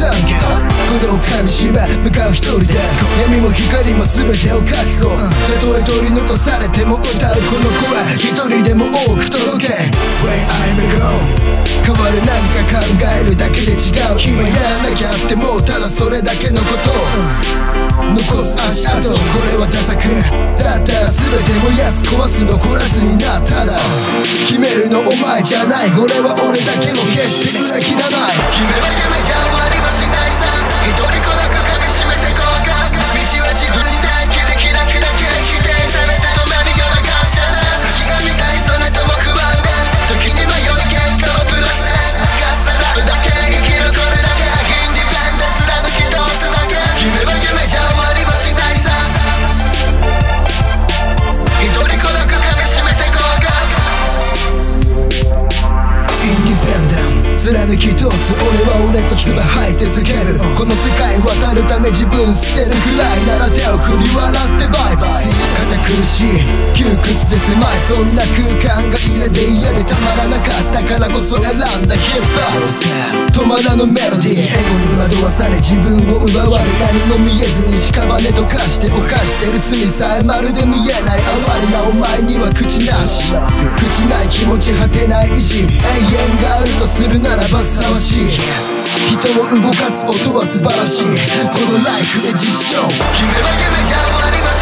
懺悔鼓動をかみしめ向かう一人で闇も光も全てを覚悟たとえ取り残されても歌うこの声一人でも多く届け When I'm alone 変わる何か考えるだけで違う今やらなきゃってもうただそれだけのこと残す足跡これはダサくだったら全て燃やす壊す残らずになっただ決めるのお前じゃない俺は俺だけを決して裏切らない夢は夢じゃ終わりはしないさ一人孤独かみしめてこうか道は自分だけで開くだけ否定されて止まるような感謝だ先が見たいそれとも不安だ時に迷い結果をプラス重なるだけ生き残るだけインディペンデンス貫き通すだけ夢は夢じゃ終わりはしないさ一人孤独かみしめてこうかインディペンデン貫き通す俺は俺と唾吐いて叫ぶこの世界渡るため自分捨てるくらいなら手を振り笑ってバイバイ堅苦しい窮屈で狭いそんな空間が嫌で嫌でたまらなかったからこそ選んだヒップホップ止まらぬメロディーエゴに惑わされ自分を奪われ何も見えずに屍と化して犯してる罪さえまるで見えない哀れなお前には口なし口ない気持ち果てない意志永遠があるとするならばふさわしい人を動かす音は素晴らしいこのライフで実証夢は夢じゃ終わりはし